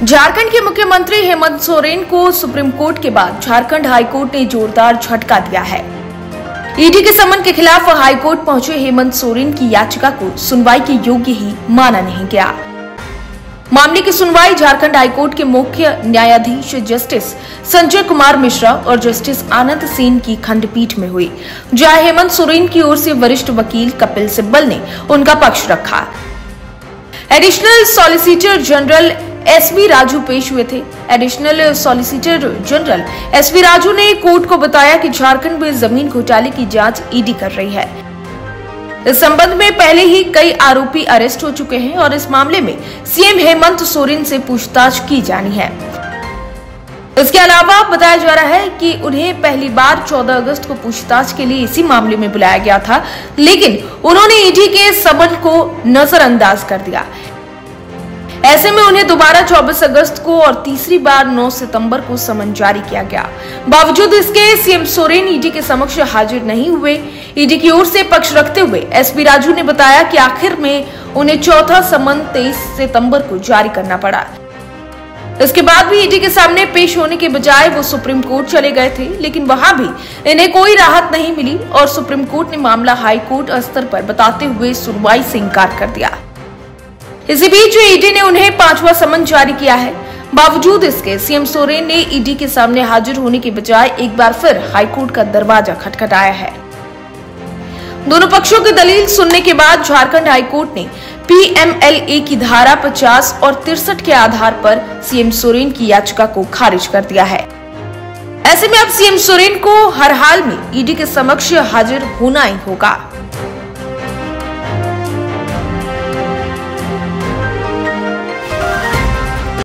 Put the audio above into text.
झारखंड के मुख्यमंत्री हेमंत सोरेन को सुप्रीम कोर्ट के बाद झारखंड हाईकोर्ट ने जोरदार झटका दिया है। ईडी के समन के खिलाफ हाईकोर्ट पहुंचे हेमंत सोरेन की याचिका को सुनवाई के योग्य ही माना नहीं गया। मामले की सुनवाई झारखंड हाईकोर्ट के मुख्य न्यायाधीश जस्टिस संजय कुमार मिश्रा और जस्टिस आनंद सेन की खंडपीठ में हुई, जहां हेमंत सोरेन की ओर से वरिष्ठ वकील कपिल सिब्बल ने उनका पक्ष रखा। Additional solicitor general SV Raju पेश हुए थे। Additional solicitor general SV Raju ने कोर्ट को बताया कि झारखंड में जमीन घोटाले की जांच ईडी कर रही है। इस संबंध में पहले ही कई आरोपी अरेस्ट हो चुके हैं और इस मामले में सीएम हेमंत सोरेन से पूछताछ की जानी है। इसके अलावा बताया जा रहा है कि उन्हें पहली बार 14 अगस्त को पूछताछ के लिए इसी मामले में बुलाया गया था, लेकिन उन्होंने ईडी के समन को नजरअंदाज कर दिया। ऐसे में उन्हें दोबारा 24 अगस्त को और तीसरी बार 9 सितंबर को समन जारी किया गया। बावजूद इसके सीएम सोरेन ईडी के समक्ष हाजिर नहीं हुए। ईडी की ओर से पक्ष रखते हुए एसपी राजू ने बताया कि आखिर में उन्हें चौथा समन 23 सितंबर को जारी करना पड़ा। इसके बाद भी ईडी के सामने पेश होने के बजाय वो सुप्रीम कोर्ट चले गए थे, लेकिन वहां भी इन्हें कोई राहत नहीं मिली और सुप्रीम कोर्ट ने मामला हाई कोर्ट स्तर पर बताते हुए सुनवाई से इंकार कर दिया। इसी बीच ईडी ने उन्हें 5वां समन जारी किया है। बावजूद इसके सीएम सोरेन ने ईडी के सामने हाजिर होने के बजाय एक बार फिर हाईकोर्ट का दरवाजा खटखटाया है। दोनों पक्षों की दलील सुनने के बाद झारखंड हाईकोर्ट ने पीएमएलए की धारा 50 और 63 के आधार पर सीएम सोरेन की याचिका को खारिज कर दिया है। ऐसे में अब सीएम सोरेन को हर हाल में ईडी के समक्ष हाजिर होना ही होगा।